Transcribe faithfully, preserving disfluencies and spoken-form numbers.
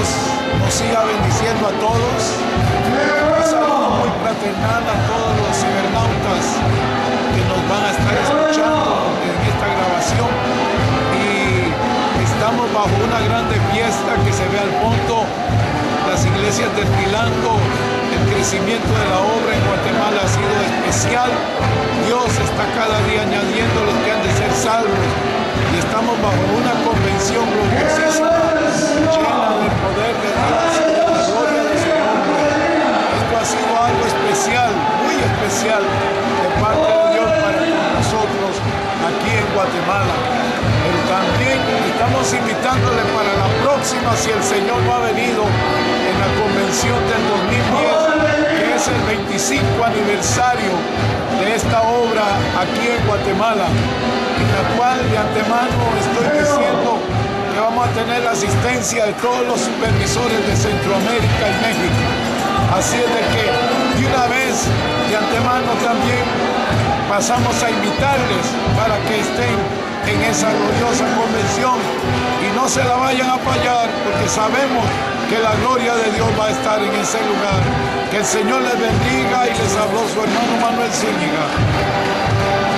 nos siga bendiciendo a todos. Un saludo muy fraternal a todos los cibernautas que nos van a estar escuchando en esta grabación. Y estamos bajo una grande fiesta que se ve al fondo, las iglesias desfilando. El crecimiento de la obra en Guatemala ha sido especial. Dios está cada día añadiendo los que han de ser salvos. Y estamos bajo una convención gloriosísima, llena del poder de Dios y de la gloria de su nombre. Esto ha sido algo especial, muy especial, de parte de Dios para nosotros aquí en Guatemala. Pero también estamos invitándole para la próxima, si el Señor no ha venido, en la convención del dos mil diez, que es el veinticinco aniversario de esta obra aquí en Guatemala, en la cual de antemano estoy diciendo que vamos a tener la asistencia de todos los supervisores de Centroamérica y México. Así es de que de una vez de antemano también pasamos a invitarles para que estén en esa gloriosa convención y no se la vayan a fallar, porque sabemos que la gloria de Dios va a estar en ese lugar. Que el Señor les bendiga, y les habló su hermano Manuel Zúñiga.